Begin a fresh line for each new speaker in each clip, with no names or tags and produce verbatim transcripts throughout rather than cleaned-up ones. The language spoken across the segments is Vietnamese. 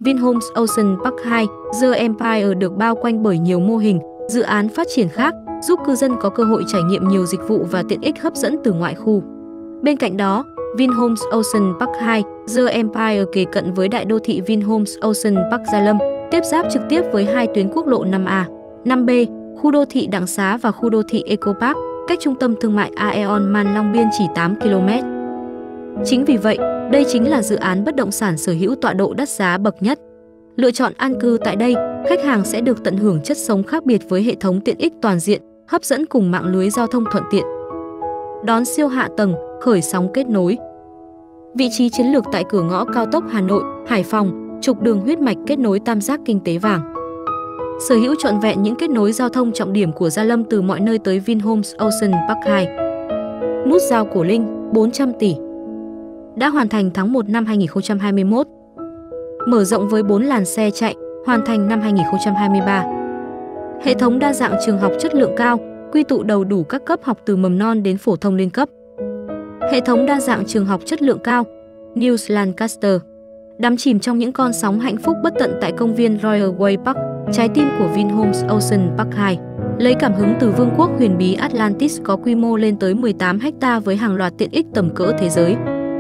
Vinhomes Ocean Park hai, The Empire được bao quanh bởi nhiều mô hình, dự án phát triển khác, giúp cư dân có cơ hội trải nghiệm nhiều dịch vụ và tiện ích hấp dẫn từ ngoại khu. Bên cạnh đó, Vinhomes Ocean Park hai, The Empire kề cận với đại đô thị Vinhomes Ocean Park Gia Lâm, tiếp giáp trực tiếp với hai tuyến quốc lộ năm A, năm B, khu đô thị Đặng Xá và khu đô thị Eco Park, cách trung tâm thương mại Aeon Man Long Biên chỉ tám ki lô mét. Chính vì vậy, đây chính là dự án bất động sản sở hữu tọa độ đắt giá bậc nhất. Lựa chọn an cư tại đây, khách hàng sẽ được tận hưởng chất sống khác biệt với hệ thống tiện ích toàn diện, hấp dẫn cùng mạng lưới giao thông thuận tiện. Đón siêu hạ tầng, khởi sóng kết nối. Vị trí chiến lược tại cửa ngõ cao tốc Hà Nội, Hải Phòng, trục đường huyết mạch kết nối tam giác kinh tế vàng. Sở hữu trọn vẹn những kết nối giao thông trọng điểm của Gia Lâm từ mọi nơi tới Vinhomes Ocean Park hai. Nút giao Cổ Linh, bốn trăm tỷ. Đã hoàn thành tháng một năm hai nghìn không trăm hai mươi mốt. Mở rộng với bốn làn xe chạy, hoàn thành năm hai nghìn không trăm hai mươi ba. Hệ thống đa dạng trường học chất lượng cao, quy tụ đầy đủ các cấp học từ mầm non đến phổ thông liên cấp. Hệ thống đa dạng trường học chất lượng cao, New Lancaster, đắm chìm trong những con sóng hạnh phúc bất tận tại công viên Royal Way Park, trái tim của Vinhomes Ocean Park hai. Lấy cảm hứng từ vương quốc huyền bí Atlantis có quy mô lên tới mười tám héc ta với hàng loạt tiện ích tầm cỡ thế giới.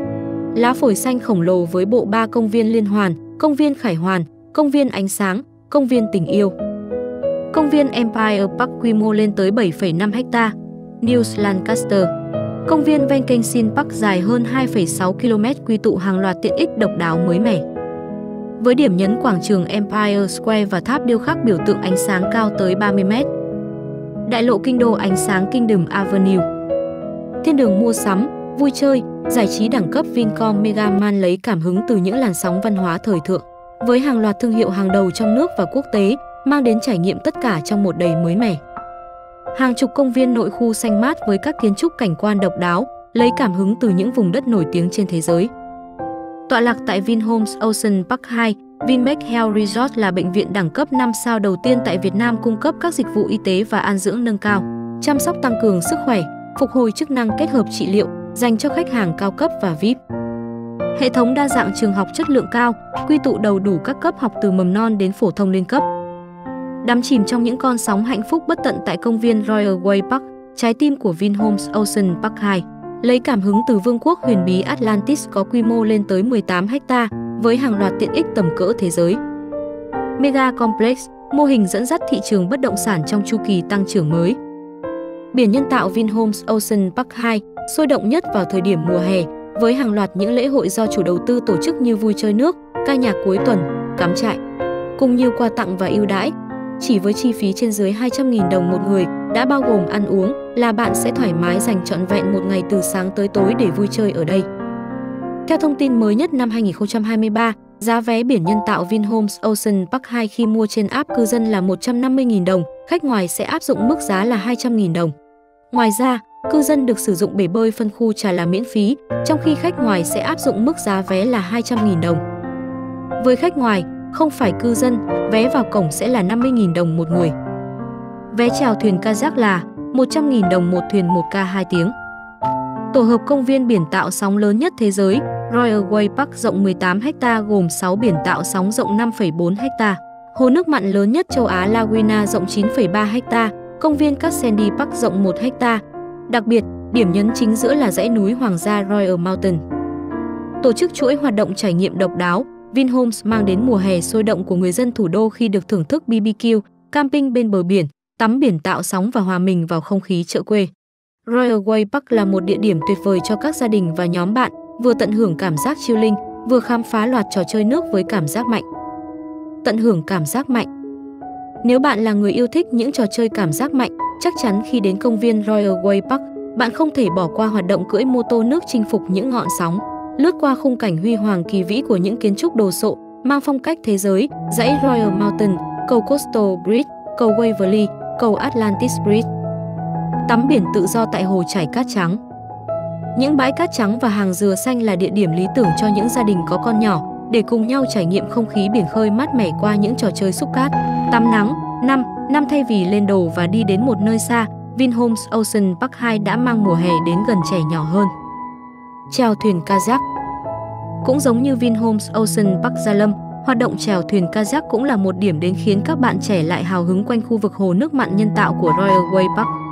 Lá phổi xanh khổng lồ với bộ ba công viên liên hoàn, công viên Khải Hoàn, công viên Ánh Sáng, công viên Tình Yêu. Công viên Empire Park quy mô lên tới bảy phẩy năm héc ta, New Lancaster. Công viên ven kênh Sin Park dài hơn hai phẩy sáu ki lô mét quy tụ hàng loạt tiện ích độc đáo mới mẻ. Với điểm nhấn quảng trường Empire Square và tháp điêu khắc biểu tượng ánh sáng cao tới ba mươi mét. Đại lộ kinh đô ánh sáng Kingdom Avenue. Thiên đường mua sắm, vui chơi, giải trí đẳng cấp Vincom Mega Mall lấy cảm hứng từ những làn sóng văn hóa thời thượng. Với hàng loạt thương hiệu hàng đầu trong nước và quốc tế, mang đến trải nghiệm tất cả trong một đầy mới mẻ. Hàng chục công viên nội khu xanh mát với các kiến trúc cảnh quan độc đáo, lấy cảm hứng từ những vùng đất nổi tiếng trên thế giới. Tọa lạc tại Vinhomes Ocean Park hai, Vinmec Health Resort là bệnh viện đẳng cấp năm sao đầu tiên tại Việt Nam cung cấp các dịch vụ y tế và an dưỡng nâng cao, chăm sóc tăng cường sức khỏe, phục hồi chức năng kết hợp trị liệu dành cho khách hàng cao cấp và vi ai pi. Hệ thống đa dạng trường học chất lượng cao, quy tụ đầy đủ các cấp học từ mầm non đến phổ thông liên cấp. Đắm chìm trong những con sóng hạnh phúc bất tận tại công viên Royal Way Park, trái tim của Vinhomes Ocean Park hai. Lấy cảm hứng từ vương quốc huyền bí Atlantis có quy mô lên tới mười tám héc ta với hàng loạt tiện ích tầm cỡ thế giới. Mega Complex, mô hình dẫn dắt thị trường bất động sản trong chu kỳ tăng trưởng mới. Biển nhân tạo Vinhomes Ocean Park hai, sôi động nhất vào thời điểm mùa hè, với hàng loạt những lễ hội do chủ đầu tư tổ chức như vui chơi nước, ca nhạc cuối tuần, cắm trại, cùng nhiều quà tặng và ưu đãi. Chỉ với chi phí trên dưới hai trăm nghìn đồng một người, đã bao gồm ăn uống, là bạn sẽ thoải mái dành trọn vẹn một ngày từ sáng tới tối để vui chơi ở đây. Theo thông tin mới nhất năm hai nghìn không trăm hai mươi ba, giá vé biển nhân tạo Vinhomes Ocean Park hai khi mua trên app cư dân là một trăm năm mươi nghìn đồng, khách ngoài sẽ áp dụng mức giá là hai trăm nghìn đồng. Ngoài ra, cư dân được sử dụng bể bơi phân khu trà là miễn phí, trong khi khách ngoài sẽ áp dụng mức giá vé là hai trăm nghìn đồng. Với khách ngoài, không phải cư dân, vé vào cổng sẽ là năm mươi nghìn đồng một người. Vé chèo thuyền kayak là một trăm nghìn đồng một thuyền một ca hai tiếng. Tổ hợp công viên biển tạo sóng lớn nhất thế giới, Royal Way Park rộng mười tám héc ta gồm sáu biển tạo sóng rộng năm phẩy bốn héc ta. Hồ nước mặn lớn nhất châu Á Laguna rộng chín phẩy ba héc ta, công viên Cát Sandy Park rộng một héc ta. Đặc biệt, điểm nhấn chính giữa là dãy núi Hoàng gia Royal Mountain. Tổ chức chuỗi hoạt động trải nghiệm độc đáo, Vinhomes mang đến mùa hè sôi động của người dân thủ đô khi được thưởng thức bê bê kiu, camping bên bờ biển, tắm biển tạo sóng và hòa mình vào không khí chợ quê. Royal Way Park là một địa điểm tuyệt vời cho các gia đình và nhóm bạn, vừa tận hưởng cảm giác chilling, vừa khám phá loạt trò chơi nước với cảm giác mạnh. Tận hưởng cảm giác mạnh. Nếu bạn là người yêu thích những trò chơi cảm giác mạnh, chắc chắn khi đến công viên Royal Way Park, bạn không thể bỏ qua hoạt động cưỡi mô tô nước chinh phục những ngọn sóng, lướt qua khung cảnh huy hoàng kỳ vĩ của những kiến trúc đồ sộ mang phong cách thế giới, dãy Royal Mountain, cầu Coastal Bridge, cầu Waverly, cầu Atlantis Bridge. Tắm biển tự do tại hồ chảy cát trắng. Những bãi cát trắng và hàng dừa xanh là địa điểm lý tưởng cho những gia đình có con nhỏ để cùng nhau trải nghiệm không khí biển khơi mát mẻ qua những trò chơi xúc cát. Tắm nắng, năm, năm thay vì lên đồ và đi đến một nơi xa, Vinhomes Ocean Park hai đã mang mùa hè đến gần trẻ nhỏ hơn. Chèo thuyền kayak. Cũng giống như Vinhomes Ocean Park Gia Lâm, Hoạt động chèo thuyền kayak cũng là một điểm đến khiến các bạn trẻ lại hào hứng quanh khu vực hồ nước mặn nhân tạo của Royal Way Park.